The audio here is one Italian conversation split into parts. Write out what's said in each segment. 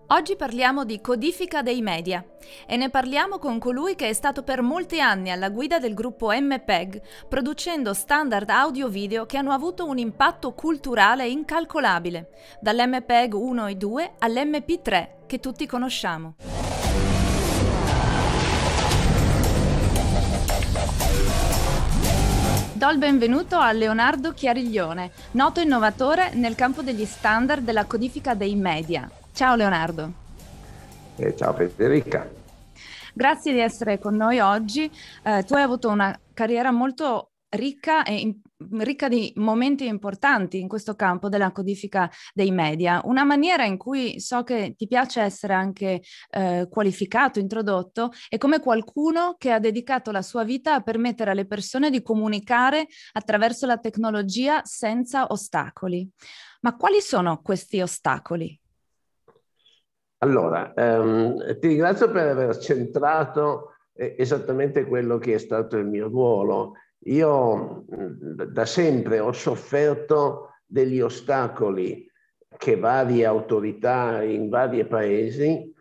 Oggi parliamo di codifica dei media e ne parliamo con colui che è stato per molti anni alla guida del gruppo MPEG, producendo standard audio-video che hanno avuto un impatto culturale incalcolabile, dall'MPEG 1 e 2 all'MP3 che tutti conosciamo. Do il benvenuto a Leonardo Chiariglione, noto innovatore nel campo degli standard della codifica dei media. Ciao Leonardo. Ciao Federica. Grazie di essere con noi oggi. Tu hai avuto una carriera molto ricca e ricca di momenti importanti in questo campo della codifica dei media. Una maniera in cui so che ti piace essere anche qualificato, introdotto, è come qualcuno che ha dedicato la sua vita a permettere alle persone di comunicare attraverso la tecnologia senza ostacoli. Ma quali sono questi ostacoli? Allora, ti ringrazio per aver centrato esattamente quello che è stato il mio ruolo. Io da sempre ho sofferto degli ostacoli che varie autorità in vari paesi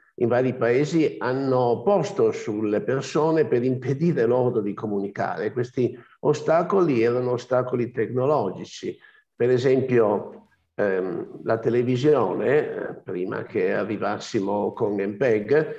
hanno posto sulle persone per impedire loro di comunicare. Questi ostacoli erano ostacoli tecnologici. Per esempio, la televisione, prima che arrivassimo con MPEG,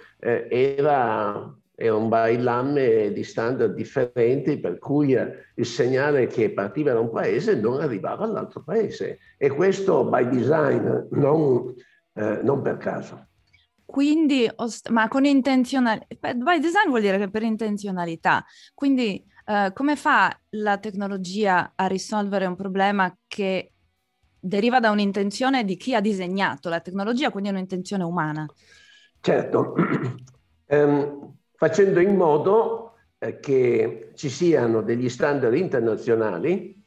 era un bailamme di standard differenti, per cui il segnale che partiva da un paese non arrivava all'altro paese. E questo by design, non per caso. Quindi, ma con intenzionalità, by design vuol dire che per intenzionalità. Quindi, come fa la tecnologia a risolvere un problema che deriva da un'intenzione di chi ha disegnato la tecnologia, quindi è un'intenzione umana? Certo, facendo in modo che ci siano degli standard internazionali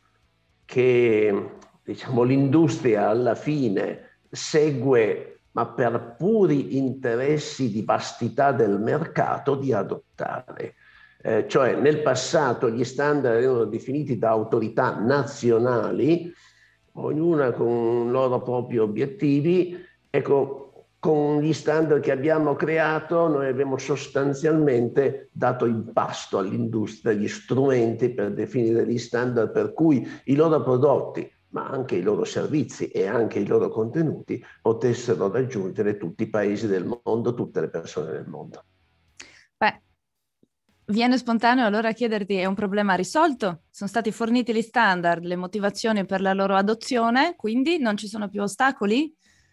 che, diciamo, l'industria alla fine segue, ma per puri interessi di vastità del mercato, di adottare. Cioè nel passato gli standard erano definiti da autorità nazionali, ognuna con i loro propri obiettivi. Ecco, con gli standard che abbiamo creato noi abbiamo sostanzialmente dato in pasto all'industria gli strumenti per definire gli standard per cui i loro prodotti, ma anche i loro servizi e anche i loro contenuti potessero raggiungere tutti i paesi del mondo, tutte le persone del mondo. Beh, viene spontaneo allora chiederti, è un problema risolto? Sono stati forniti gli standard, le motivazioni per la loro adozione, quindi non ci sono più ostacoli?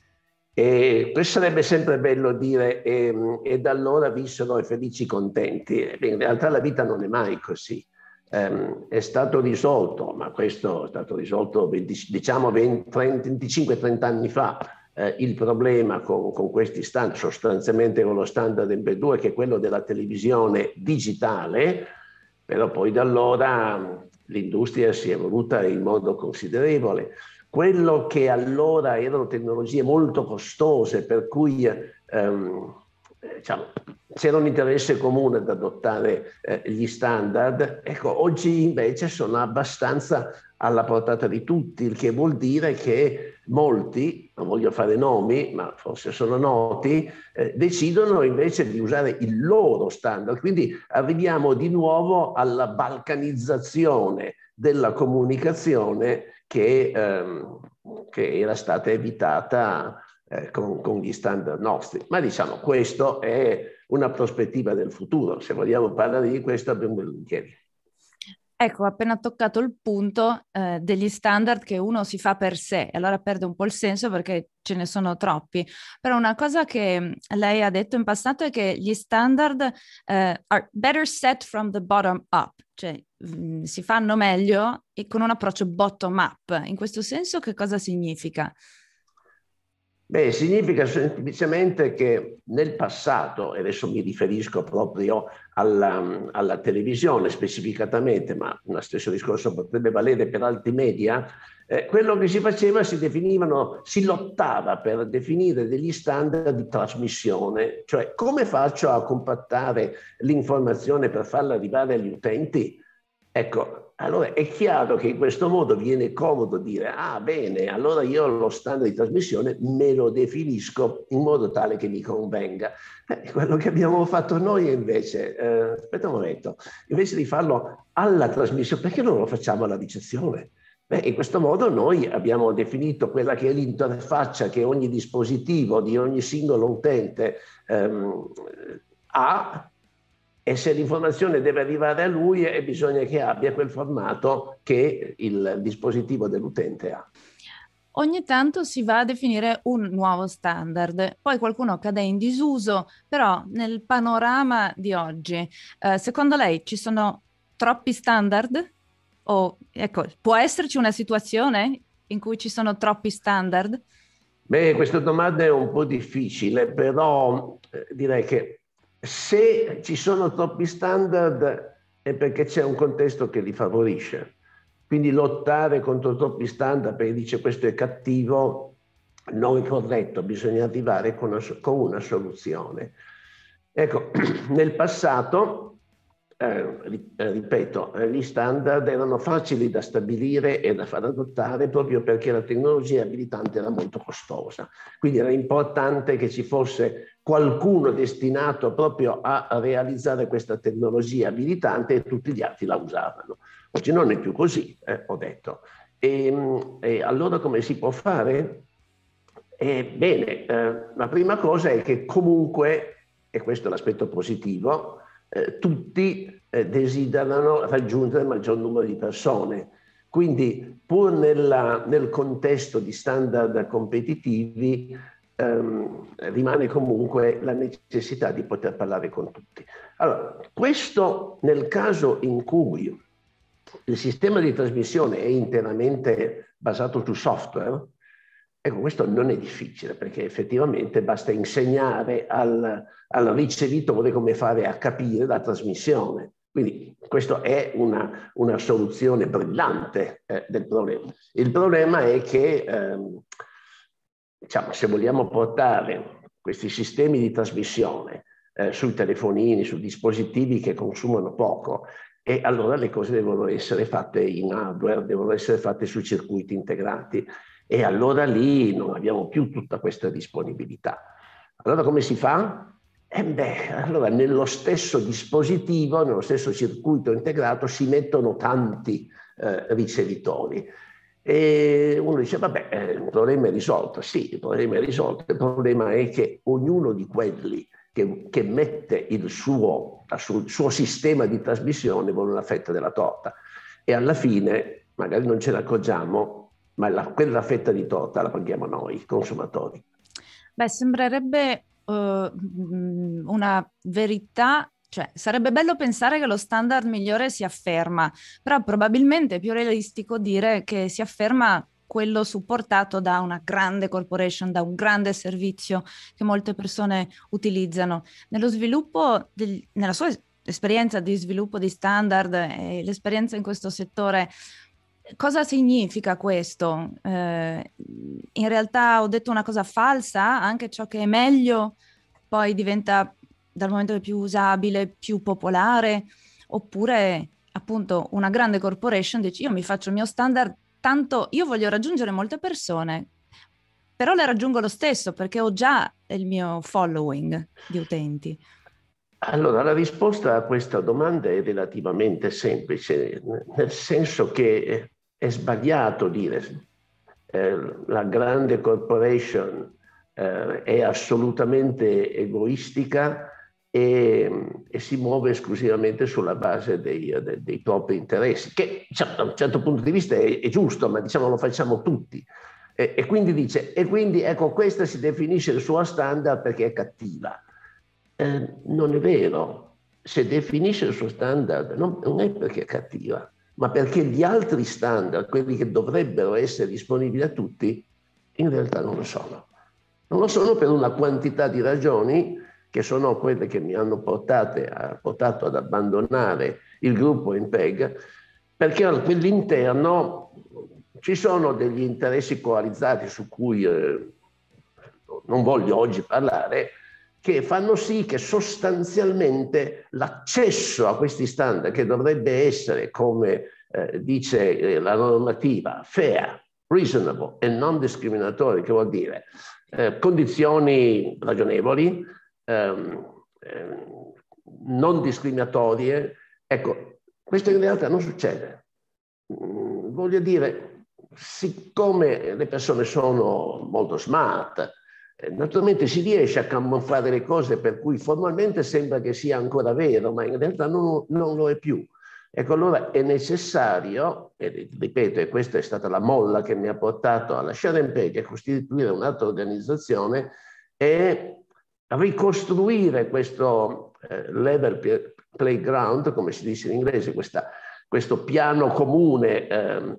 E questo sarebbe sempre bello dire, e da allora vissero felici contenti. In realtà la vita non è mai così. È stato risolto, ma questo è stato risolto diciamo 25-30 anni fa, il problema con questi standard, sostanzialmente con lo standard MP2, che è quello della televisione digitale, però poi da allora l'industria si è evoluta in modo considerevole. Quello che allora erano tecnologie molto costose, per cui diciamo, c'era un interesse comune ad adottare gli standard, ecco, oggi invece sono abbastanza alla portata di tutti, il che vuol dire che molti, non voglio fare nomi, ma forse sono noti, decidono invece di usare il loro standard. Quindi arriviamo di nuovo alla balcanizzazione della comunicazione che era stata evitata con gli standard nostri. Ma diciamo, questo è una prospettiva del futuro. Se vogliamo parlare di questo, abbiamo volentieri. Ecco, ho appena toccato il punto degli standard che uno si fa per sé, e allora perde un po' il senso perché ce ne sono troppi. Però una cosa che lei ha detto in passato è che gli standard are better set from the bottom up, cioè si fanno meglio e con un approccio bottom up. In questo senso che cosa significa? Beh, significa semplicemente che nel passato, e adesso mi riferisco proprio alla televisione specificatamente, ma lo stesso discorso potrebbe valere per altri media, quello che si faceva, si lottava per definire degli standard di trasmissione, cioè come faccio a compattare l'informazione per farla arrivare agli utenti? Ecco, allora è chiaro che in questo modo viene comodo dire, ah bene, allora io lo standard di trasmissione me lo definisco in modo tale che mi convenga. Quello che abbiamo fatto noi invece, aspetta un momento, invece di farlo alla trasmissione, perché non lo facciamo alla ricezione? In questo modo noi abbiamo definito quella che è l'interfaccia che ogni dispositivo di ogni singolo utente ha, e se l'informazione deve arrivare a lui bisogna che abbia quel formato che il dispositivo dell'utente ha. Ogni tanto si va a definire un nuovo standard, poi qualcuno cade in disuso, però nel panorama di oggi, secondo lei ci sono troppi standard? O ecco, può esserci una situazione in cui ci sono troppi standard? Beh, questa domanda è un po' difficile, però direi che se ci sono troppi standard è perché c'è un contesto che li favorisce. Quindi lottare contro troppi standard perché dice questo è cattivo non è corretto, bisogna arrivare con una soluzione. Ecco, nel passato, ripeto, gli standard erano facili da stabilire e da far adottare proprio perché la tecnologia abilitante era molto costosa. Quindi era importante che ci fosse qualcuno destinato proprio a realizzare questa tecnologia abilitante e tutti gli altri la usavano. Oggi non è più così, ho detto. E allora come si può fare? Bene, la prima cosa è che comunque, e questo è l'aspetto positivo, tutti desiderano raggiungere il maggior numero di persone. Quindi pur nel contesto di standard competitivi rimane comunque la necessità di poter parlare con tutti. Allora, questo nel caso in cui il sistema di trasmissione è interamente basato su software, ecco, questo non è difficile perché effettivamente basta insegnare al ricevitore come fare a capire la trasmissione. Quindi questa è una soluzione brillante del problema. Il problema è che diciamo, se vogliamo portare questi sistemi di trasmissione sui telefonini, su dispositivi che consumano poco, e allora le cose devono essere fatte in hardware, devono essere fatte su circuiti integrati. E allora lì non abbiamo più tutta questa disponibilità. Allora come si fa? Allora nello stesso dispositivo, nello stesso circuito integrato si mettono tanti ricevitori. E uno dice, vabbè, il problema è risolto. Sì, il problema è risolto. Il problema è che ognuno di quelli che mette il suo sistema di trasmissione vuole una fetta della torta. E alla fine, magari non ce ne accorgiamo, ma quella fetta di torta la paghiamo noi, consumatori. Beh, sembrerebbe una verità, cioè sarebbe bello pensare che lo standard migliore si afferma, però probabilmente è più realistico dire che si afferma quello supportato da una grande corporation, da un grande servizio che molte persone utilizzano. Nello sviluppo, nella sua esperienza di sviluppo di standard e l'esperienza in questo settore, cosa significa questo? In realtà ho detto una cosa falsa, anche ciò che è meglio poi diventa dal momento che è più usabile, più popolare, oppure appunto una grande corporation dice io mi faccio il mio standard, tanto io voglio raggiungere molte persone, però le raggiungo lo stesso perché ho già il mio following di utenti. Allora, la risposta a questa domanda è relativamente semplice, nel senso che è sbagliato dire la grande corporation è assolutamente egoistica e si muove esclusivamente sulla base dei propri interessi, che diciamo, da un certo punto di vista è giusto, ma diciamo lo facciamo tutti. E quindi dice, e quindi ecco, questa si definisce il suo standard perché è cattiva. Non è vero, se definisce il suo standard non è perché è cattiva, ma perché gli altri standard, quelli che dovrebbero essere disponibili a tutti, in realtà non lo sono. Non lo sono per una quantità di ragioni che sono quelle che mi hanno portato ad abbandonare il gruppo MPEG, perché al quell'interno ci sono degli interessi coalizzati su cui non voglio oggi parlare, che fanno sì che sostanzialmente l'accesso a questi standard, che dovrebbe essere come dice la normativa fair, reasonable e non discriminatory, che vuol dire condizioni ragionevoli, non discriminatorie. Ecco, questo in realtà non succede. Voglio dire, siccome le persone sono molto smart, naturalmente si riesce a camuffare le cose per cui formalmente sembra che sia ancora vero, ma in realtà non lo è più. Ecco, allora è necessario, e ripeto, e questa è stata la molla che mi ha portato a lasciare Impegno e costituire un'altra organizzazione, è ricostruire questo level playground, come si dice in inglese, questo piano comune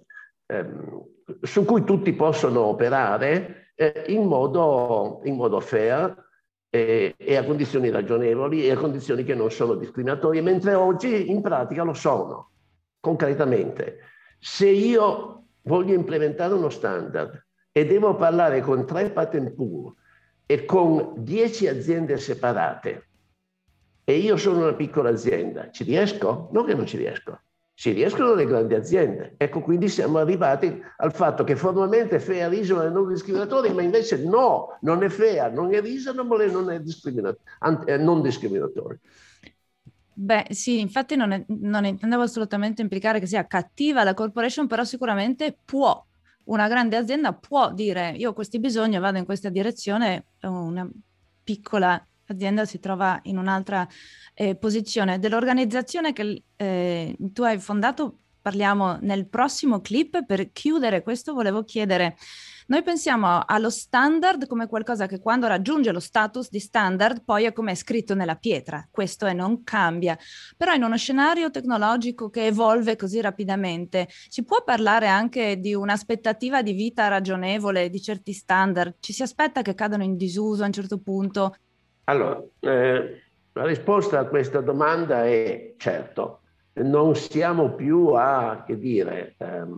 su cui tutti possono operare in modo fair e a condizioni ragionevoli e a condizioni che non sono discriminatorie, mentre oggi in pratica lo sono, concretamente. Se io voglio implementare uno standard e devo parlare con 3 patent pool e con 10 aziende separate, e io sono una piccola azienda, ci riesco? Non che non ci riesco. Ci riescono le grandi aziende. Ecco, quindi siamo arrivati al fatto che formalmente è fair, reasonable e non discriminatorio, ma invece no, non è fair, non è reasonable e non è non discriminatorio. Beh, sì, infatti non intendevo assolutamente implicare che sia cattiva la corporation, però sicuramente una grande azienda può dire io ho questi bisogni, vado in questa direzione, una piccola azienda si trova in un'altra posizione. Dell'organizzazione che tu hai fondato parliamo nel prossimo clip. Per chiudere questo volevo chiedere, noi pensiamo allo standard come qualcosa che quando raggiunge lo status di standard poi è come è scritto nella pietra, questo e non cambia, però in uno scenario tecnologico che evolve così rapidamente si può parlare anche di un'aspettativa di vita ragionevole di certi standard? Ci si aspetta che cadano in disuso a un certo punto? Allora, la risposta a questa domanda è certo, non siamo più a, che dire,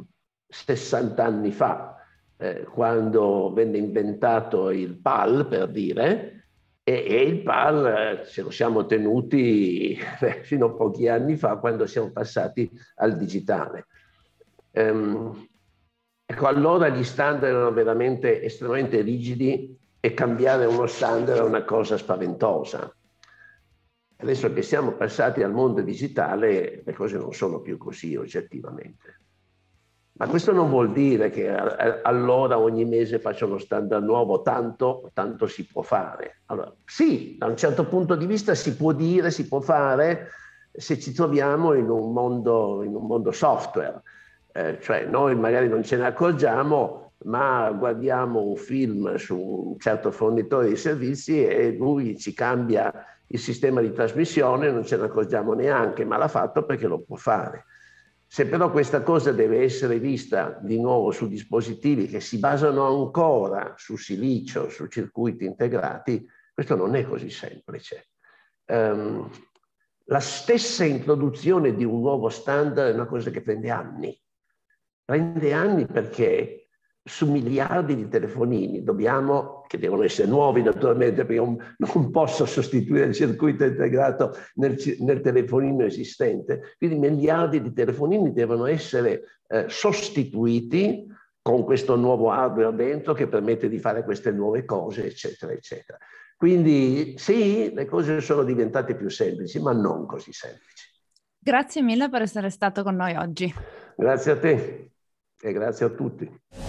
60 anni fa, quando venne inventato il PAL, per dire, e il PAL ce lo siamo tenuti fino a pochi anni fa, quando siamo passati al digitale. Ecco, allora gli standard erano veramente estremamente rigidi e cambiare uno standard è una cosa spaventosa. Adesso che siamo passati al mondo digitale, le cose non sono più così oggettivamente. Ma questo non vuol dire che allora ogni mese faccio uno standard nuovo, tanto si può fare. Allora, sì, da un certo punto di vista si può dire, si può fare se ci troviamo in un mondo software. Cioè noi magari non ce ne accorgiamo, ma guardiamo un film su un certo fornitore di servizi e lui ci cambia il sistema di trasmissione, non ce ne accorgiamo neanche, ma l'ha fatto perché lo può fare. Se però questa cosa deve essere vista di nuovo su dispositivi che si basano ancora su silicio, su circuiti integrati, questo non è così semplice. La stessa introduzione di un nuovo standard è una cosa che prende anni. Prende anni perché su miliardi di telefonini che devono essere nuovi naturalmente, perché non posso sostituire il circuito integrato nel telefonino esistente, quindi miliardi di telefonini devono essere sostituiti con questo nuovo hardware dentro che permette di fare queste nuove cose, eccetera, eccetera. Quindi sì, le cose sono diventate più semplici, ma non così semplici. Grazie mille per essere stato con noi oggi. Grazie a te e grazie a tutti.